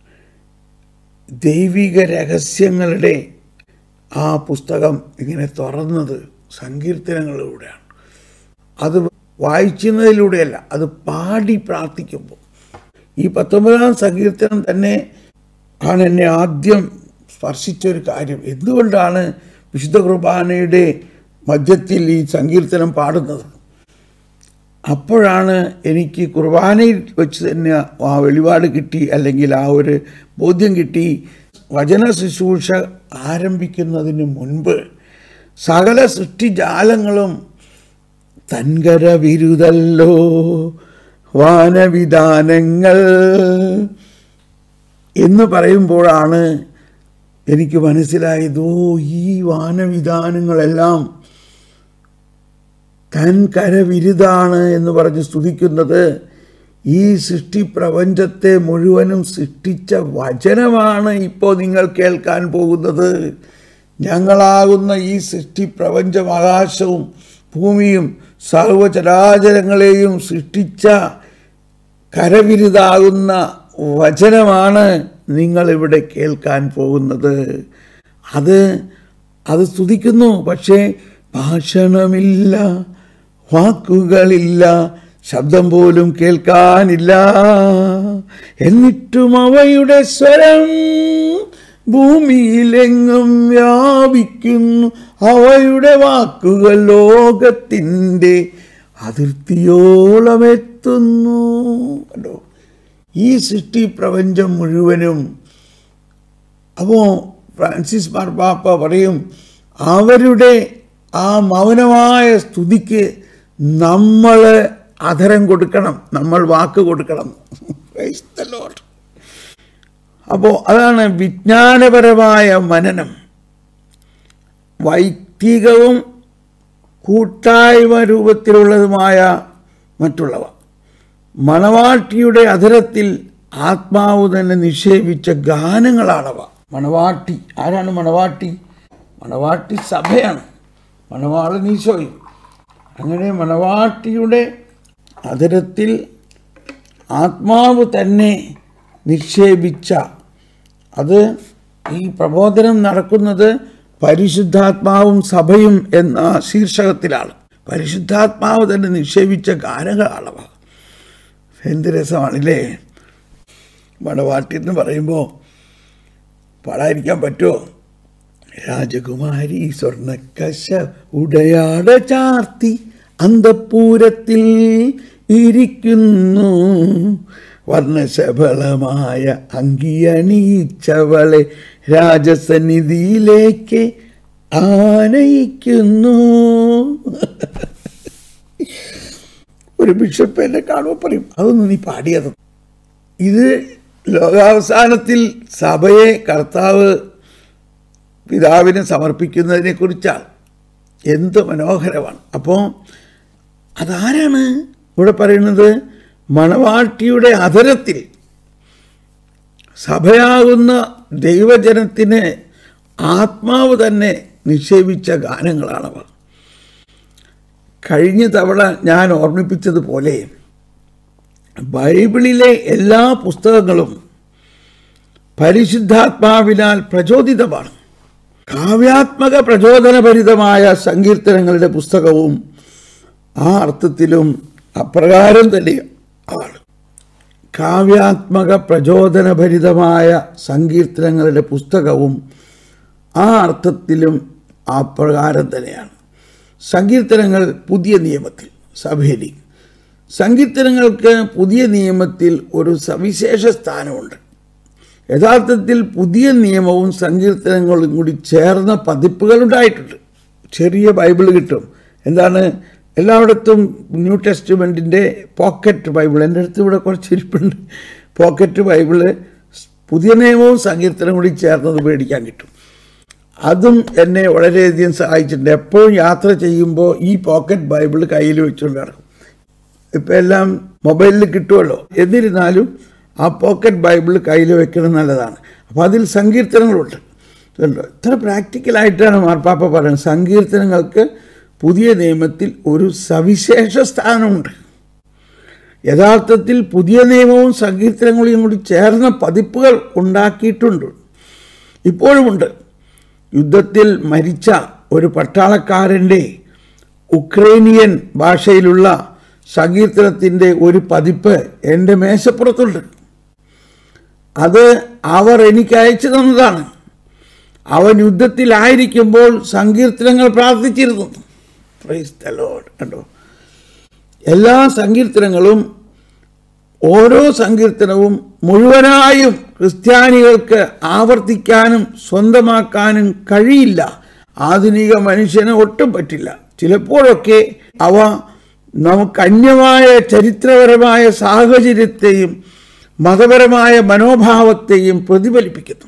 ദൈവിക രഹസ്യങ്ങളുടെ ആ പുസ്തകം ഇങ്ങനെ തുറന്നത്. സങ്കീർത്തനങ്ങളിലൂടെയാണ്. അത് വായിക്കുന്നതിലൂടെയല്ല, അത് പാടി പ്രാർത്ഥിക്കുമ്പോൾ. ഈ പത്തൊമ്പതാം സങ്കീർത്തനം തന്നെ ആണ് എന്നെ ആദ്യം സ്പർശിച്ചൊരു കാര്യം. എന്തുകൊണ്ടാണ് വിശുദ്ധ കുർബാനയുടെ മധ്യത്തിൽ ഈ സങ്കീർത്തനം പാടുന്നത്? അപ്പോഴാണ് എനിക്ക് കുർബാനയിൽ വെച്ച് തന്നെ ആ വെളിപാട് കിട്ടി, അല്ലെങ്കിൽ ആ ഒരു ബോധ്യം കിട്ടി. വചന ശുശ്രൂഷ ആരംഭിക്കുന്നതിന് മുൻപ് സകല സൃഷ്ടിജാലങ്ങളും തൻകര വിരുതല്ലോ വാനവിധാനങ്ങൾ എന്ന് പറയുമ്പോഴാണ് എനിക്ക് മനസ്സിലായത്, ഓ ഈ വാനവിധാനങ്ങളെല്ലാം തൻ കരവിരുതാണ് എന്ന് പറഞ്ഞ് സ്തുതിക്കുന്നത് ഈ സൃഷ്ടിപ്രപഞ്ചത്തെ മുഴുവനും സൃഷ്ടിച്ച വചനമാണ് ഇപ്പോൾ നിങ്ങൾ കേൾക്കാൻ പോകുന്നത്. ഞങ്ങളാകുന്ന ഈ സൃഷ്ടിപ്രപഞ്ചം, ആകാശവും ഭൂമിയും സർവചരാചരങ്ങളെയും സൃഷ്ടിച്ച കരവിരുതാകുന്ന വചനമാണ് നിങ്ങളിവിടെ കേൾക്കാൻ പോകുന്നത്. അത് അത് സ്തുതിക്കുന്നു. പക്ഷേ ഭാഷണമില്ല വാക്കുകളില്ല, ശബ്ദം പോലും കേൾക്കാനില്ല. എന്നിട്ടും അവയുടെ സ്വരം ഭൂമിയിലെങ്ങും വ്യാപിക്കുന്നു. അവയുടെ വാക്കുകൾ ലോകത്തിൻ്റെ അതിർത്തിയോളം എത്തുന്നു. കണ്ടോ, ഈ സൃഷ്ടി പ്രപഞ്ചം മുഴുവനും. അപ്പോൾ ഫ്രാൻസിസ് മാർപ്പാപ്പ പറയും, അവരുടെ ആ മൗനമായ സ്തുതിക്ക് നമ്മൾ അധരം കൊടുക്കണം, നമ്മൾ വാക്ക് കൊടുക്കണം. Praise the Lord. അപ്പോൾ അതാണ് വിജ്ഞാനപരമായ മനനം. വൈദികവും കൂട്ടായ്മ രൂപത്തിലുള്ളതുമായ മറ്റുള്ളവ. മണവാട്ടിയുടെ അധരത്തിൽ ആത്മാവ് തന്നെ നിക്ഷേപിച്ച ഗാനങ്ങളാണവ. മണവാട്ടി ആരാണ്? മണവാട്ടി മണവാട്ടി സഭയാണ്, മണവാളൻ ഈശോയും. അങ്ങനെ മണവാട്ടിയുടെ അധരത്തിൽ ആത്മാവ് തന്നെ നിക്ഷേപിച്ച, അത് ഈ പ്രബോധനം നടക്കുന്നത് പരിശുദ്ധാത്മാവും സഭയും എന്ന ശീർഷകത്തിലാണ്. പരിശുദ്ധാത്മാവ് തന്നെ നിക്ഷേപിച്ച ഗാനങ്ങളാണവ. എന്ത് രസമാണല്ലേ. മണവാട്ടി എന്ന് പറയുമ്പോൾ പാടാതിരിക്കാൻ പറ്റുമോ? രാജകുമാരി സ്വർണ്ണക്കശ ഉടയാട ചാർത്തി അന്തഃപൂരത്തിൽ ഇരിക്കുന്നു, വർണ്ണശബളമായ അങ്കിയണിയിച്ചവളെ രാജസന്നിധിയിലേക്ക് ആനയിക്കുന്നു. ഒരു ബിഷപ്പ് എന്നെ കാണുമ്പോൾ പറയും, അതൊന്നും നീ പാടിയത്. ഇത് ലോകാവസാനത്തിൽ സഭയെ കർത്താവ് പിതാവിനെ സമർപ്പിക്കുന്നതിനെ കുറിച്ചാണ്. എന്ത് മനോഹരമാണ്. അപ്പോൾ അതാരാണ് ഇവിടെ പറയുന്നത്? മണവാട്ടിയുടെ അധരത്തിൽ സഭയാകുന്ന ദൈവജനത്തിന് ആത്മാവ് തന്നെ നിക്ഷേപിച്ച ഗാനങ്ങളാണവ. കഴിഞ്ഞ തവണ ഞാൻ ഓർമ്മിപ്പിച്ചതുപോലെ ബൈബിളിലെ എല്ലാ പുസ്തകങ്ങളും പരിശുദ്ധാത്മാവിനാൽ പ്രചോദിതമാണ്. കാവ്യാത്മക പ്രചോദനഭരിതമായ സങ്കീർത്തനങ്ങളുടെ പുസ്തകവും ആ അർത്ഥത്തിലും അപ്രകാരം തന്നെ ആണ്. കാവ്യാത്മക പ്രചോദനഭരിതമായ സങ്കീർത്തനങ്ങളുടെ പുസ്തകവും ആ അർത്ഥത്തിലും അപ്രകാരം തന്നെയാണ്. സങ്കീർത്തനങ്ങൾ പുതിയ നിയമത്തിൽ സഭയിൽ സങ്കീർത്തനങ്ങൾക്ക് പുതിയ നിയമത്തിൽ ഒരു സവിശേഷ സ്ഥാനമുണ്ട്. യഥാർത്ഥത്തിൽ പുതിയ നിയമവും സങ്കീർത്തനങ്ങളും കൂടി ചേർന്ന പതിപ്പുകൾ ഉണ്ടായിട്ടുണ്ട്. ചെറിയ ബൈബിൾ കിട്ടും. എന്താണ്, എല്ലായിടത്തും ന്യൂ ടെസ്റ്റ്മെൻറ്റിൻ്റെ പോക്കറ്റ് ബൈബിൾ, എൻ്റെ അടുത്ത് ഇവിടെ കുറച്ച് ഇരിപ്പുണ്ട്. പോക്കറ്റ് ബൈബിള് പുതിയ നിയമവും സങ്കീർത്തനം കൂടി ചേർന്നത് മേടിക്കാൻ കിട്ടും. അതും എന്നെ വളരെയധികം സഹായിച്ചിട്ടുണ്ട്. എപ്പോഴും യാത്ര ചെയ്യുമ്പോൾ ഈ പോക്കറ്റ് ബൈബിൾ കയ്യിൽ വെച്ചുകൊണ്ട് നടക്കും. ഇപ്പം എല്ലാം മൊബൈലിൽ കിട്ടുമല്ലോ. എന്നിരുന്നാലും ആ പോക്കറ്റ് ബൈബിൾ കയ്യിൽ വെക്കണം നല്ലതാണ്. അപ്പോൾ അതിൽ സങ്കീർത്തനങ്ങളുണ്ട്. ഇത്ര പ്രാക്ടിക്കലായിട്ടാണ് മാർപ്പാപ്പ പറയുന്നത്. സങ്കീർത്തനങ്ങൾക്ക് പുതിയ നിയമത്തിൽ ഒരു സവിശേഷ സ്ഥാനമുണ്ട്. യഥാർത്ഥത്തിൽ പുതിയ നിയമവും സങ്കീർത്തനങ്ങളും കൂടി ചേർന്ന പതിപ്പുകൾ ഉണ്ടാക്കിയിട്ടുണ്ട്, ഇപ്പോഴുമുണ്ട്. യുദ്ധത്തിൽ മരിച്ച ഒരു പട്ടാളക്കാരൻ്റെ ഉക്രൈനിയൻ ഭാഷയിലുള്ള സങ്കീർത്തനത്തിൻ്റെ ഒരു പതിപ്പ് എൻ്റെ മേശപ്പുറത്തുണ്ട്. അത് അവർ എനിക്ക് അയച്ചു തന്നതാണ്. അവൻ യുദ്ധത്തിലായിരിക്കുമ്പോൾ സങ്കീർത്തനങ്ങൾ പ്രാർത്ഥിച്ചിരുന്നു. Price the Lord. കണ്ടോ, എല്ലാ സങ്കീർത്തനങ്ങളും ഓരോ സങ്കീർത്തനവും മുഴുവനായും ക്രിസ്ത്യാനികൾക്ക് ആവർത്തിക്കാനും സ്വന്തമാക്കാനും കഴിയില്ല. ആധുനിക മനുഷ്യന് ഒട്ടും പറ്റില്ല. ചിലപ്പോഴൊക്കെ അവ നമുക്ക് അന്യമായ ചരിത്രപരമായ സാഹചര്യത്തെയും മതപരമായ മനോഭാവത്തെയും പ്രതിഫലിപ്പിക്കുന്നു.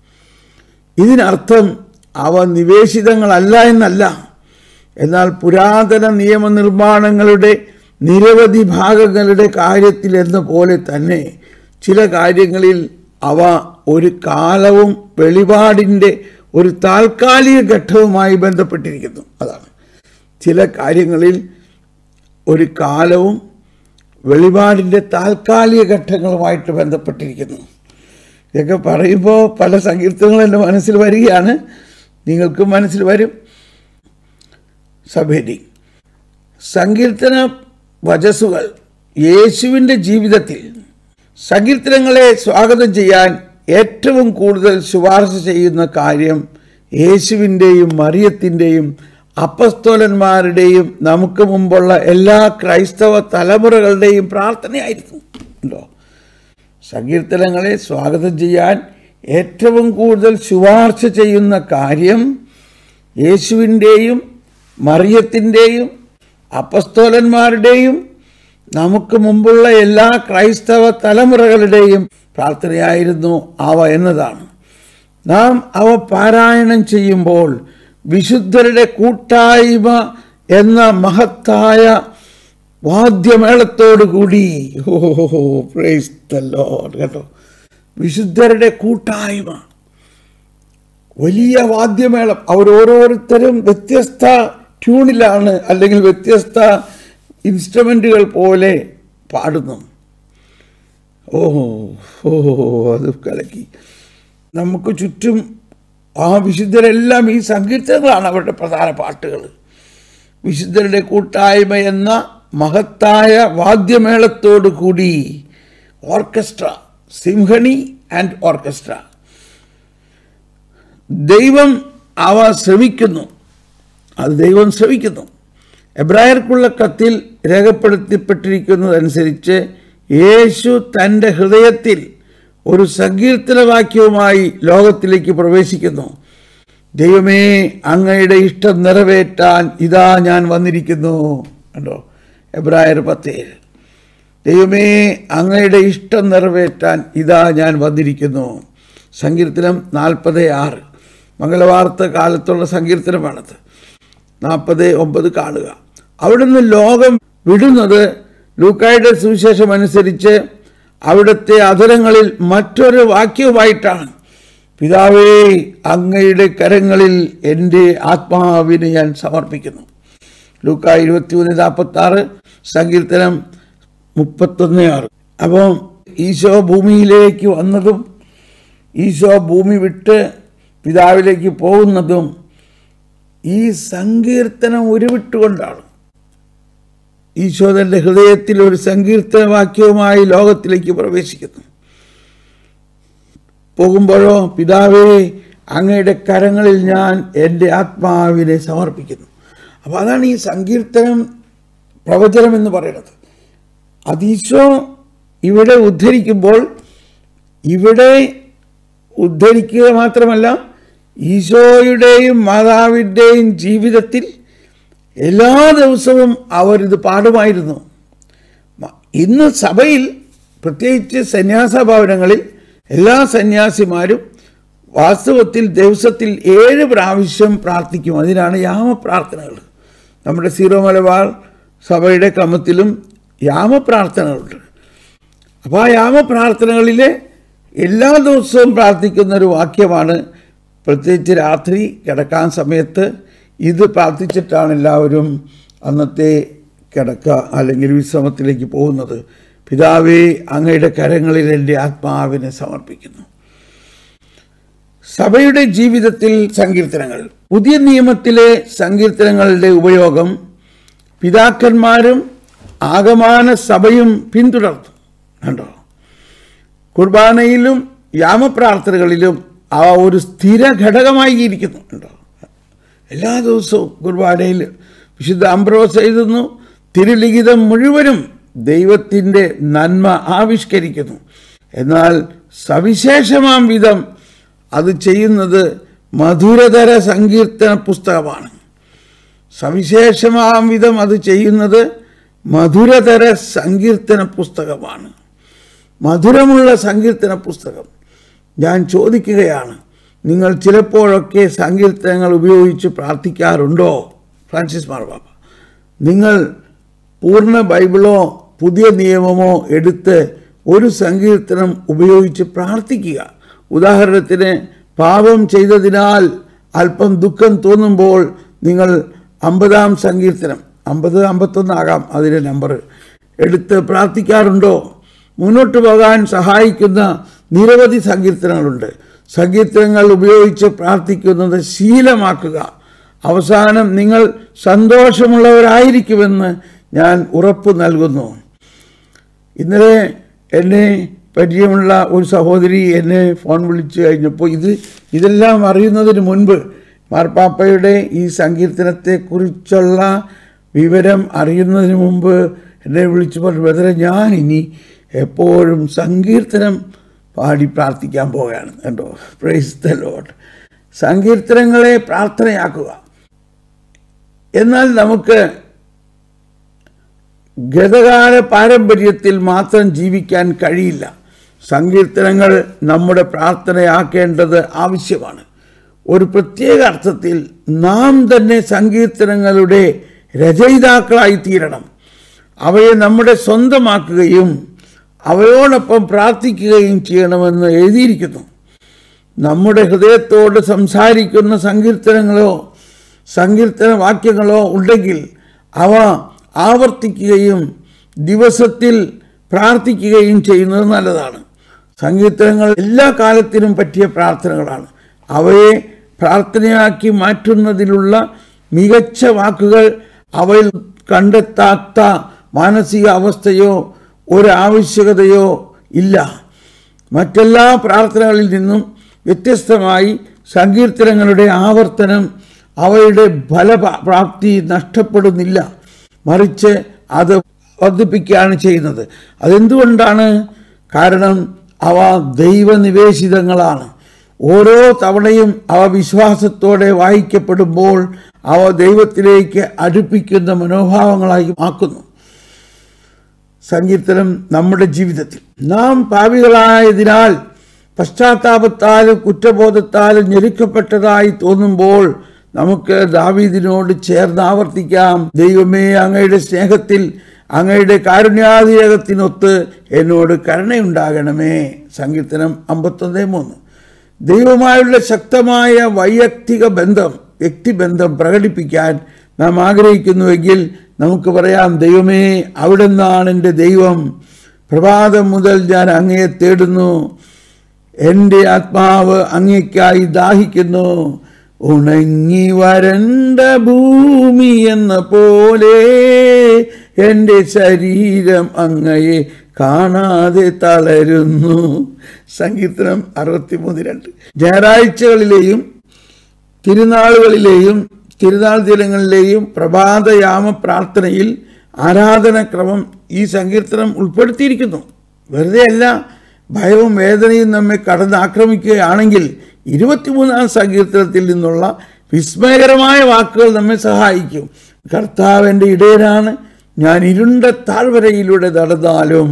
ഇതിനർത്ഥം അവ നിവേശിതങ്ങളല്ല എന്നല്ല. എന്നാൽ പുരാതന നിയമനിർമ്മാണങ്ങളുടെ നിരവധി ഭാഗങ്ങളുടെ കാര്യത്തിൽ എന്ന പോലെ തന്നെ ചില കാര്യങ്ങളിൽ അവ ഒരു കാലവും വെളിപാടിൻ്റെ ഒരു താൽക്കാലിക ഘട്ടവുമായി ബന്ധപ്പെട്ടിരിക്കുന്നു. അതാണ്, ചില കാര്യങ്ങളിൽ ഒരു കാലവും വെളിപാടിൻ്റെ താൽക്കാലിക ഘട്ടങ്ങളുമായിട്ട് ബന്ധപ്പെട്ടിരിക്കുന്നു. ഇതൊക്കെ പറയുമ്പോൾ പല സങ്കീർത്തനങ്ങളും എൻ്റെ മനസ്സിൽ വരികയാണ്, നിങ്ങൾക്കും മനസ്സിൽ വരും. സഭേരി സങ്കീർത്തന വചസ്സുകൾ യേശുവിൻ്റെ ജീവിതത്തിൽ സങ്കീർത്തനങ്ങളെ സ്വാഗതം ചെയ്യാൻ ഏറ്റവും കൂടുതൽ ശുപാർശ ചെയ്യുന്ന കാര്യം യേശുവിൻ്റെയും മറിയത്തിൻ്റെയും അപ്പസ്തോലന്മാരുടെയും നമുക്ക് മുമ്പുള്ള എല്ലാ ക്രൈസ്തവ തലമുറകളുടെയും പ്രാർത്ഥനയായിരുന്നു. ഉണ്ടോ? സങ്കീർത്തനങ്ങളെ സ്വാഗതം ചെയ്യാൻ ഏറ്റവും കൂടുതൽ ശുപാർശ ചെയ്യുന്ന കാര്യം യേശുവിൻ്റെയും മറിയത്തിൻ്റെയും അപ്പസ്തോലന്മാരുടെയും നമുക്ക് മുമ്പുള്ള എല്ലാ ക്രൈസ്തവ തലമുറകളുടെയും പ്രാർത്ഥനയായിരുന്നു അവ എന്നതാണ്. നാം അവ പാരായണം ചെയ്യുമ്പോൾ വിശുദ്ധരുടെ കൂട്ടായ്മ എന്ന മഹത്തായ വാദ്യമേളത്തോടു കൂടി ഓ പ്രൈസ് ദി ലോർഡ് കേട്ടോ, വിശുദ്ധരുടെ കൂട്ടായ്മ, വലിയ വാദ്യമേളം. അവരോരോരുത്തരും വ്യത്യസ്ത ട്യൂണിലാണ് അല്ലെങ്കിൽ വ്യത്യസ്ത ഇൻസ്ട്രുമെൻറ്റുകൾ പോലെ പാടുന്നു. ഓ ഓ അത് കലക്കി. നമുക്ക് ചുറ്റും ആ വിശുദ്ധരെല്ലാം ഈ സങ്കീർത്തനങ്ങളാണ് അവരുടെ പ്രധാന പാട്ടുകൾ. വിശുദ്ധരുടെ കൂട്ടായ്മ എന്ന മഹത്തായ വാദ്യമേളത്തോടു കൂടി ഓർക്കസ്ട്ര, സിംഫണി ആൻഡ് ഓർക്കസ്ട്ര, ദൈവം അവ ശ്രവിക്കുന്നു. അത് ദൈവം ശ്രവിക്കുന്നു. എബ്രായർക്കുള്ള കത്തിൽ രേഖപ്പെടുത്തപ്പെട്ടിരിക്കുന്നതനുസരിച്ച് യേശു തൻ്റെ ഹൃദയത്തിൽ ഒരു സങ്കീർത്തനവാക്യവുമായി ലോകത്തിലേക്ക് പ്രവേശിക്കുന്നു. ദൈവമേ, അങ്ങയുടെ ഇഷ്ടം നിറവേറ്റാൻ ഇതാ ഞാൻ വന്നിരിക്കുന്നു. കണ്ടോ? എബ്രായർ പത്തേഴ്. ദൈവമേ, അങ്ങയുടെ ഇഷ്ടം നിറവേറ്റാൻ ഇതാ ഞാൻ വന്നിരിക്കുന്നു. സങ്കീർത്തനം നാൽപ്പത് ആറ്, മംഗളവാർത്ത കാലത്തുള്ള സങ്കീർത്തനമാണത്. നാൽപ്പത് ഒമ്പത് കാണുക. അവിടുന്ന് ലോകം വിടുന്നത് ലൂക്കായുടെ സുവിശേഷം അനുസരിച്ച് അവിടുത്തെ അധരങ്ങളിൽ മറ്റൊരു വാക്യവുമായിട്ടാണ്. പിതാവേ, അങ്ങയുടെ കരങ്ങളിൽ എൻ്റെ ആത്മാവിനെ ഞാൻ സമർപ്പിക്കുന്നു. ലൂക്ക ഇരുപത്തിമൂന്ന് നാൽപ്പത്തി ആറ്, സങ്കീർത്തനം മുപ്പത്തൊന്ന് ആറ്. അപ്പോൾ ഈശോ ഭൂമിയിലേക്ക് വന്നതും ഈശോ ഭൂമി വിട്ട് പിതാവിലേക്ക് പോകുന്നതും ഈ സങ്കീർത്തനം ഉരുവിട്ടുകൊണ്ടാണ്. ഈശോ തൻ്റെ ഹൃദയത്തിൽ ഒരു സങ്കീർത്തനവാക്യവുമായി ലോകത്തിലേക്ക് പ്രവേശിക്കുന്നു. പോകുമ്പോഴോ, പിതാവേ, അങ്ങയുടെ കരങ്ങളിൽ ഞാൻ എൻ്റെ ആത്മാവിനെ സമർപ്പിക്കുന്നു. അപ്പോൾ അതാണ് ഈ സങ്കീർത്തനം പ്രവചനം എന്ന് പറയുന്നത്. അത് ഈശോ ഇവിടെ ഉദ്ധരിക്കുമ്പോൾ ഇവിടെ ഉദ്ധരിക്കുക മാത്രമല്ല, ഈശോയുടെയും മാതാവിൻ്റെയും ജീവിതത്തിൽ എല്ലാ ദിവസവും അവരിത് പാടുമായിരുന്നു. ഇന്ന് സഭയിൽ, പ്രത്യേകിച്ച് സന്യാസ ഭവനങ്ങളിൽ, എല്ലാ സന്യാസിമാരും വാസ്തവത്തിൽ ദിവസത്തിൽ ഏഴ് പ്രാവശ്യം പ്രാർത്ഥിക്കും. അതിനാണ് യാമപ്രാർത്ഥനകൾ. നമ്മുടെ സീറോ മലബാർ സഭയുടെ ക്രമത്തിലും യാമപ്രാർത്ഥനകളുണ്ട്. അപ്പോൾ ആ യാമപ്രാർത്ഥനകളിലെ എല്ലാ ദിവസവും പ്രാർത്ഥിക്കുന്ന ഒരു വാക്യമാണ്, പ്രത്യേകിച്ച് രാത്രി കിടക്കാൻ സമയത്ത് ഇത് പ്രാർത്ഥിച്ചിട്ടാണ് എല്ലാവരും അന്നത്തെ കിടക്ക അല്ലെങ്കിൽ വിശ്രമത്തിലേക്ക് പോകുന്നത്. പിതാവേ, അങ്ങയുടെ കരങ്ങളിൽ എൻ്റെ ആത്മാവിനെ സമർപ്പിക്കുന്നു. സഭയുടെ ജീവിതത്തിൽ സങ്കീർത്തനങ്ങൾ, പുതിയ നിയമത്തിലെ സങ്കീർത്തനങ്ങളുടെ ഉപയോഗം പിതാക്കന്മാരും ആഗമാന സഭയും പിന്തുടർന്നു. കണ്ടോ? കുർബാനയിലും യാമപ്രാർത്ഥനകളിലും അവ ഒരു സ്ഥിര ഘടകമായി ഇരിക്കുന്നു. കണ്ടോ? എല്ലാ ദിവസവും കുർബാനയിൽ വിശുദ്ധ അംബ്രോസ് എഴുതുന്നു, തിരുലിഖിതം മുഴുവനും ദൈവത്തിൻ്റെ നന്മ ആവിഷ്കരിക്കുന്നു. എന്നാൽ സവിശേഷമാം വിധം അത് ചെയ്യുന്നത് മധുരതര സങ്കീർത്തന പുസ്തകമാണ്. സവിശേഷമാം വിധം അത് ചെയ്യുന്നത് മധുരതര സങ്കീർത്തന പുസ്തകമാണ്. മധുരമുള്ള സങ്കീർത്തന പുസ്തകം. ഞാൻ ചോദിക്കുകയാണ്, നിങ്ങൾ ചിലപ്പോഴൊക്കെ സങ്കീർത്തനങ്ങൾ ഉപയോഗിച്ച് പ്രാർത്ഥിക്കാറുണ്ടോ? ഫ്രാൻസിസ് മാർപ്പാപ്പ, നിങ്ങൾ പൂർണ്ണ ബൈബിളോ പുതിയ നിയമമോ എടുത്ത് ഒരു സങ്കീർത്തനം ഉപയോഗിച്ച് പ്രാർത്ഥിക്കുക. ഉദാഹരണത്തിന്, പാപം ചെയ്തതിനാൽ അല്പം ദുഃഖം തോന്നുമ്പോൾ നിങ്ങൾ അമ്പതാം സങ്കീർത്തനം, അമ്പത് അമ്പത്തൊന്നാകാം അതിൻ്റെ നമ്പർ, എടുത്ത് പ്രാർത്ഥിക്കാറുണ്ടോ? മുന്നോട്ട് പോകാൻ സഹായിക്കുന്ന നിരവധി സങ്കീർത്തനങ്ങളുണ്ട്. സങ്കീർത്തനങ്ങൾ ഉപയോഗിച്ച് പ്രാർത്ഥിക്കുന്നത് ശീലമാക്കുക. അവസാനം നിങ്ങൾ സന്തോഷമുള്ളവരായിരിക്കുമെന്ന് ഞാൻ ഉറപ്പ് നൽകുന്നു. ഇന്നലെ എന്നെ പരിചയമുള്ള ഒരു സഹോദരി എന്നെ ഫോൺ വിളിച്ചു കഴിഞ്ഞപ്പോൾ ഇത് ഇതെല്ലാം അറിയുന്നതിന് മുൻപ്, മാർപ്പാപ്പയുടെ ഈ സങ്കീർത്തനത്തെക്കുറിച്ചുള്ള വിവരം അറിയുന്നതിന് മുമ്പ് എന്നെ വിളിച്ചു പറഞ്ഞു, ബ്രദറെ ഞാൻ ഇനി എപ്പോഴും സങ്കീർത്തനം പാടി പ്രാർത്ഥിക്കാൻ പോവുകയാണ്. കണ്ടോ, പ്രൈസ് ദ ലോർഡ്. സങ്കീർത്തനങ്ങളെ പ്രാർത്ഥനയാക്കുക. എന്നാൽ നമുക്ക് ഗതകാല പാരമ്പര്യത്തിൽ മാത്രം ജീവിക്കാൻ കഴിയില്ല. സങ്കീർത്തനങ്ങൾ നമ്മുടെ പ്രാർത്ഥനയാക്കേണ്ടത് ആവശ്യമാണ്. ഒരു പ്രത്യേക അർത്ഥത്തിൽ നാം തന്നെ സങ്കീർത്തനങ്ങളുടെ രചയിതാക്കളായി തീരണം. അവയെ നമ്മുടെ സ്വന്തമാക്കുകയും അവയോടൊപ്പം പ്രാർത്ഥിക്കുകയും ചെയ്യണമെന്ന് എഴുതിയിരിക്കുന്നു. നമ്മുടെ ഹൃദയത്തോട് സംസാരിക്കുന്ന സങ്കീർത്തനങ്ങളോ സങ്കീർത്തന വാക്യങ്ങളോ ഉണ്ടെങ്കിൽ അവ ആവർത്തിക്കുകയും ദിവസത്തിൽ പ്രാർത്ഥിക്കുകയും ചെയ്യുന്നത് നല്ലതാണ്. സങ്കീർത്തനങ്ങൾ എല്ലാ കാലത്തിനും പറ്റിയ പ്രാർത്ഥനകളാണ്. അവയെ പ്രാർത്ഥനയാക്കി മാറ്റുന്നതിലുള്ള മികച്ച വാക്കുകൾ അവയിൽ കണ്ടെത്താത്ത മാനസിക അവസ്ഥയോ ഒരാവശ്യകതയോ ഇല്ല. മറ്റെല്ലാ പ്രാർത്ഥനകളിൽ നിന്നും വ്യത്യസ്തമായി സങ്കീർത്തനങ്ങളുടെ ആവർത്തനം അവയുടെ ഫലപ്രാപ്തി നഷ്ടപ്പെടുന്നില്ല, മറിച്ച് അത് വർദ്ധിപ്പിക്കുകയാണ് ചെയ്യുന്നത്. അതെന്തുകൊണ്ടാണ്? കാരണം അവ ദൈവനിവേശിതങ്ങളാണ്. ഓരോ തവണയും അവ വിശ്വാസത്തോടെ വായിക്കപ്പെടുമ്പോൾ അവ ദൈവത്തിലേക്ക് അടുപ്പിക്കുന്ന മനോഭാവങ്ങളായി ആക്കുന്നു. സങ്കീർത്തനം നമ്മുടെ ജീവിതത്തിൽ നാം പാപികളായതിനാൽ പശ്ചാത്താപത്താലും കുറ്റബോധത്താലും ഞെരുക്കപ്പെട്ടതായി തോന്നുമ്പോൾ നമുക്ക് ദാവീദിനോട് ചേർന്ന് ആവർത്തിക്കാം, ദൈവമേ, അങ്ങയുടെ സ്നേഹത്തിൽ അങ്ങയുടെ കാരുണ്യാതിരകത്തിനൊത്ത് എന്നോട് കരുണയുണ്ടാകണമേ. സങ്കീർത്തനം അമ്പത്തൊന്ന് മൂന്ന്. ദൈവമായുള്ള ശക്തമായ വൈയക്തിക ബന്ധം, വ്യക്തിബന്ധം പ്രകടിപ്പിക്കാൻ നാം ആഗ്രഹിക്കുന്നുവെങ്കിൽ നമുക്ക് പറയാം, ദൈവമേ, അവിടുന്നാണ് എൻ്റെ ദൈവം. പ്രഭാതം മുതൽ ഞാൻ അങ്ങയെ തേടുന്നു. എൻ്റെ ആത്മാവ് അങ്ങയ്ക്കായി ദാഹിക്കുന്നു. ഉണങ്ങി വരണ്ട ഭൂമി എന്ന പോലെ എൻ്റെ ശരീരം അങ്ങയെ കാണാതെ തളരുന്നു. സങ്കീർത്തനം അറുപത്തിമൂന്ന് രണ്ട്. ഞായറാഴ്ചകളിലെയും തിരുനാളുകളിലെയും തിരുനാൾ ദിനങ്ങളിലെയും പ്രഭാതയാമ പ്രാർത്ഥനയിൽ ആരാധനക്രമം ഈ സങ്കീർത്തനം ഉൾപ്പെടുത്തിയിരിക്കുന്നു. വെറുതെ അല്ല. ഭയവും വേദനയും നമ്മെ കടന്നാക്രമിക്കുകയാണെങ്കിൽ ഇരുപത്തിമൂന്നാം സങ്കീർത്തനത്തിൽ നിന്നുള്ള വിസ്മയകരമായ വാക്കുകൾ നമ്മെ സഹായിക്കും. കർത്താവ് എൻ്റെ ഇടയനാണ്, ഞാൻ ഇരുണ്ട താഴ്വരയിലൂടെ നടന്നാലും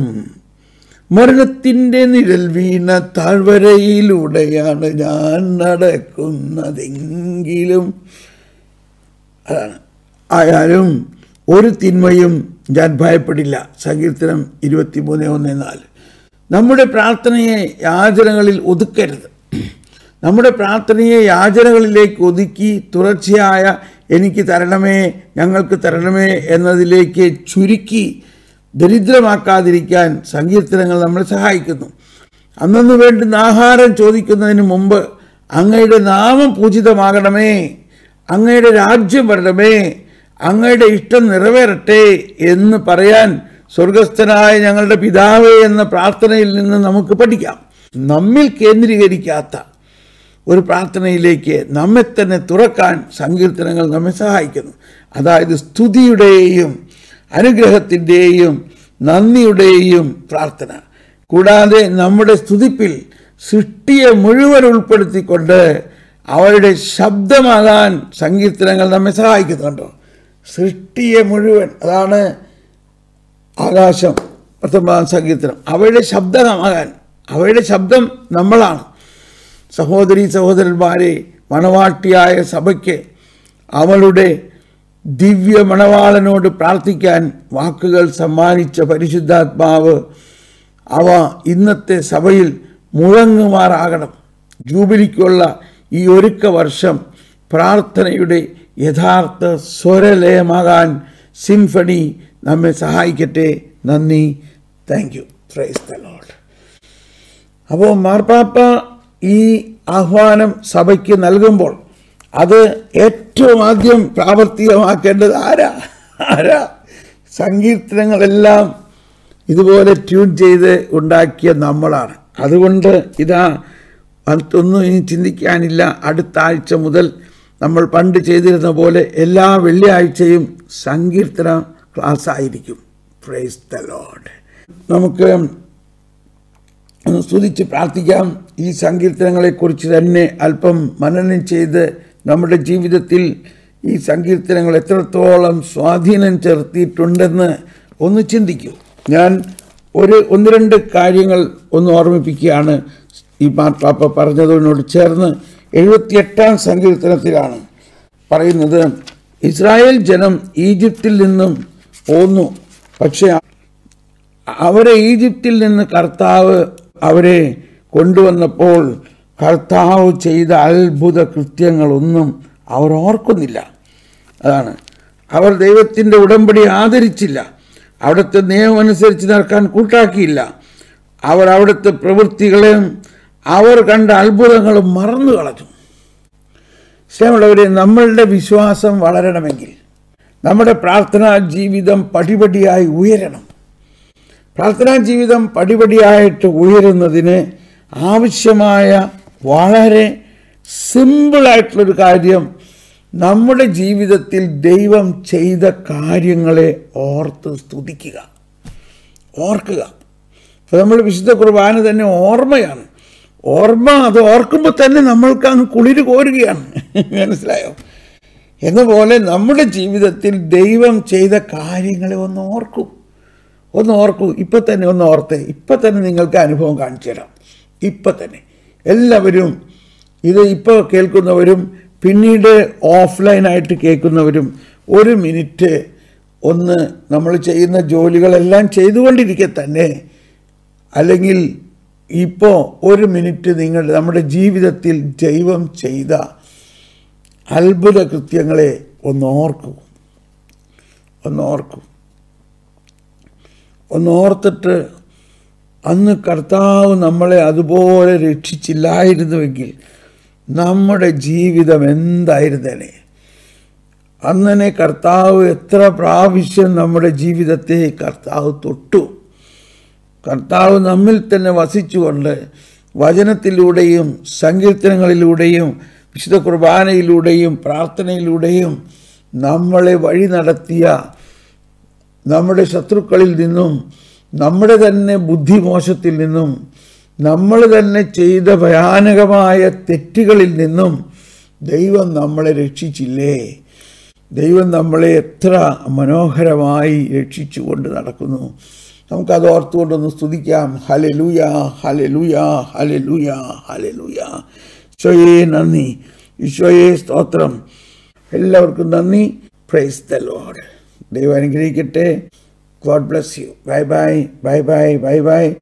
മരണത്തിൻ്റെ നിഴൽ വീണ താഴ്വരയിലൂടെയാണ് ഞാൻ നടക്കുന്നതെങ്കിലും അതാണ് ആയാലും ഒരു തിന്മയും ഞാൻ ഭയപ്പെടില്ല. സങ്കീർത്തനം ഇരുപത്തിമൂന്ന് ഒന്ന് നാല്. നമ്മുടെ പ്രാർത്ഥനയെ യാചനകളിൽ ഒതുക്കരുത്. നമ്മുടെ പ്രാർത്ഥനയെ യാചനകളിലേക്ക് ഒതുക്കി തുടർച്ചയായ എനിക്ക് തരണമേ, ഞങ്ങൾക്ക് തരണമേ എന്നതിലേക്ക് ചുരുക്കി ദരിദ്രമാക്കാതിരിക്കാൻ സങ്കീർത്തനങ്ങൾ നമ്മളെ സഹായിക്കുന്നു. അന്നു വേണ്ടുന്ന ആഹാരം ചോദിക്കുന്നതിന് മുമ്പ് അങ്ങയുടെ നാമം പൂജിതമാകണമേ, അങ്ങയുടെ രാജ്യം വരണമേ, അങ്ങയുടെ ഇഷ്ടം നിറവേറട്ടെ എന്ന് പറയാൻ സ്വർഗസ്ഥനായ ഞങ്ങളുടെ പിതാവേ എന്ന പ്രാർത്ഥനയിൽ നിന്ന് നമുക്ക് പഠിക്കാം. നമ്മിൽ കേന്ദ്രീകരിക്കാത്ത ഒരു പ്രാർത്ഥനയിലേക്ക് നമ്മെ തന്നെ തുറക്കാൻ സങ്കീർത്തനങ്ങൾ നമ്മെ സഹായിക്കുന്നു. അതായത് സ്തുതിയുടെയും അനുഗ്രഹത്തിൻ്റെയും നന്ദിയുടെയും പ്രാർത്ഥന. കൂടാതെ നമ്മുടെ സ്തുതിപ്പിൽ സൃഷ്ടിയെ മുഴുവൻ ഉൾപ്പെടുത്തിക്കൊണ്ട് അവരുടെ ശബ്ദമാകാൻ സങ്കീർത്തനങ്ങൾ നമ്മെ സഹായിക്കുന്നുണ്ടോ? സൃഷ്ടിയെ മുഴുവൻ, അതാണ് ആകാശം പ്രഥമ സങ്കീർത്തനം. അവയുടെ ശബ്ദമാകാൻ, അവയുടെ ശബ്ദം നമ്മളാണ്. സഹോദരി സഹോദരന്മാരെ, മണവാട്ടിയായ സഭയ്ക്ക് അവളുടെ ദിവ്യ മണവാളനോട് പ്രാർത്ഥിക്കാൻ വാക്കുകൾ സമ്മാനിച്ച പരിശുദ്ധാത്മാവ് അവ ഇന്നത്തെ സഭയിൽ മുഴങ്ങുമാറാകണം. ജൂബിലിക്കുള്ള ഈ ഒരുക്ക വർഷം പ്രാർത്ഥനയുടെ യഥാർത്ഥ സ്വരലയമാകാൻ സിംഫണി നമ്മെ സഹായിക്കട്ടെ. നന്ദി. Thank you. Praise the Lord. അപ്പോൾ മാർപ്പാപ്പ ഈ ആഹ്വാനം സഭയ്ക്ക് നൽകുമ്പോൾ അത് ഏറ്റവും ആദ്യം പ്രാവർത്തികമാക്കേണ്ടത് ആരാ ആരാ സങ്കീർത്തനങ്ങളെല്ലാം ഇതുപോലെ ട്യൂൺ ചെയ്ത് ഉണ്ടാക്കിയ നമ്മളാണ്. അതുകൊണ്ട് ഇതാ ഒന്നും ഇനി ചിന്തിക്കാനില്ല. അടുത്ത ആഴ്ച മുതൽ നമ്മൾ പണ്ട് ചെയ്തിരുന്ന പോലെ എല്ലാ വെള്ളിയാഴ്ചയും സങ്കീർത്തന ക്ലാസ് ആയിരിക്കും. Praise the Lord. നമുക്ക് ഒന്ന് സ്തുതിച്ച് പ്രാർത്ഥിക്കാം. ഈ സങ്കീർത്തനങ്ങളെക്കുറിച്ച് തന്നെ അല്പം മനനം ചെയ്ത് നമ്മുടെ ജീവിതത്തിൽ ഈ സങ്കീർത്തനങ്ങൾ എത്രത്തോളം സ്വാധീനം ചെലുത്തിയിട്ടുണ്ടെന്ന് ഒന്ന് ചിന്തിക്കൂ. ഞാൻ ഒരു ഒന്ന് രണ്ട് കാര്യങ്ങൾ ഒന്ന് ഓർമ്മിപ്പിക്കുകയാണ്. ഈ മാർപ്പാപ്പ പറഞ്ഞതിനോട് ചേർന്ന് എഴുപത്തിയെട്ടാം സങ്കീർത്തനത്തിലാണ് പറയുന്നത്, ഇസ്രായേൽ ജനം ഈജിപ്തിൽ നിന്നും പോന്നു, പക്ഷെ അവരെ ഈജിപ്തിൽ നിന്ന് കർത്താവ് അവരെ കൊണ്ടുവന്നപ്പോൾ കർത്താവ് ചെയ്ത അത്ഭുത കൃത്യങ്ങളൊന്നും അവർ ഓർക്കുന്നില്ല. അതാണ്, അവർ ദൈവത്തിൻ്റെ ഉടമ്പടി ആദരിച്ചില്ല, അവിടുത്തെ നിയമം അനുസരിച്ച് നടക്കാൻ കൂട്ടാക്കിയില്ല, അവർ അവിടുത്തെ പ്രവൃത്തികളെയും അവർ കണ്ട അത്ഭുതങ്ങളും മറന്നു കളഞ്ഞു. സ്നേഹമുള്ളവരെ, നമ്മളുടെ വിശ്വാസം വളരണമെങ്കിൽ നമ്മുടെ പ്രാർത്ഥനാ ജീവിതം പടിപടിയായി ഉയരണം. പ്രാർത്ഥനാ ജീവിതം പടിപടിയായിട്ട് ഉയരുന്നതിന് ആവശ്യമായ വളരെ സിമ്പിളായിട്ടുള്ളൊരു കാര്യം, നമ്മുടെ ജീവിതത്തിൽ ദൈവം ചെയ്ത കാര്യങ്ങളെ ഓർത്ത് സ്തുതിക്കുക, ഓർക്കുക. അപ്പോൾ നമ്മൾ വിശുദ്ധ കുർബാന തന്നെ ഓർമ്മയാണ്. ഓർമ്മ, അത് ഓർക്കുമ്പോൾ തന്നെ നമ്മൾക്ക് അങ്ങ് കുളിര് കോരുകയാണ്. മനസ്സിലായോ? എന്നപോലെ നമ്മുടെ ജീവിതത്തിൽ ദൈവം ചെയ്ത കാര്യങ്ങളെ ഒന്ന് ഓർക്കൂ, ഒന്ന് ഓർക്കൂ. ഇപ്പം തന്നെ ഒന്ന് ഓർത്തേ. ഇപ്പം തന്നെ നിങ്ങൾക്ക് അനുഭവം കാണിച്ചു തരാം. ഇപ്പം തന്നെ എല്ലാവരും ഇത് ഇപ്പോൾ കേൾക്കുന്നവരും പിന്നീട് ഓഫ്ലൈനായിട്ട് കേൾക്കുന്നവരും ഒരു മിനിറ്റ് ഒന്ന് നമ്മൾ ചെയ്യുന്ന ജോലികളെല്ലാം ചെയ്തുകൊണ്ടിരിക്കെ തന്നെ, അല്ലെങ്കിൽ ഇപ്പോൾ ഒരു മിനിറ്റ് നിങ്ങൾ നമ്മുടെ ജീവിതത്തിൽ ദൈവം ചെയ്ത അത്ഭുത കൃത്യങ്ങളെ ഒന്ന് ഓർക്കൂ, ഒന്ന് ഓർക്കൂ. ഒന്ന് ഓർത്തിട്ട് അന്ന് കർത്താവ് നമ്മളെ അതുപോലെ രക്ഷിച്ചില്ലായിരുന്നുവെങ്കിൽ നമ്മുടെ ജീവിതം എന്തായിരുന്നേനെ? അന്നനെ കർത്താവ് എത്ര പ്രാവശ്യം നമ്മുടെ ജീവിതത്തെ കർത്താവ് തൊട്ടു. കർത്താവ് നമ്മിൽ തന്നെ വസിച്ചുകൊണ്ട് വചനത്തിലൂടെയും സങ്കീർത്തനങ്ങളിലൂടെയും വിശുദ്ധ കുർബാനയിലൂടെയും പ്രാർത്ഥനയിലൂടെയും നമ്മളെ വഴി നടത്തിയ നമ്മുടെ ശത്രുക്കളിൽ നിന്നും, നമ്മുടെ തന്നെ ബുദ്ധിമോശത്തിൽ നിന്നും, നമ്മൾ തന്നെ ചെയ്ത ഭയാനകമായ തെറ്റുകളിൽ നിന്നും ദൈവം നമ്മളെ രക്ഷിച്ചില്ലേ? ദൈവം നമ്മളെ എത്ര മനോഹരമായി രക്ഷിച്ചുകൊണ്ട് നടക്കുന്നു. നമുക്കത് ഓർത്തുകൊണ്ടൊന്ന് സ്തുതിക്കാം. Hallelujah, hallelujah, hallelujah, hallelujah. ഈശോയെ നന്ദി, ഈശോയെ സ്തോത്രം. എല്ലാവർക്കും നന്ദി. Praise the Lord. ദൈവം അനുഗ്രഹിക്കട്ടെ. God bless you. Bye bye, bye bye, bye by.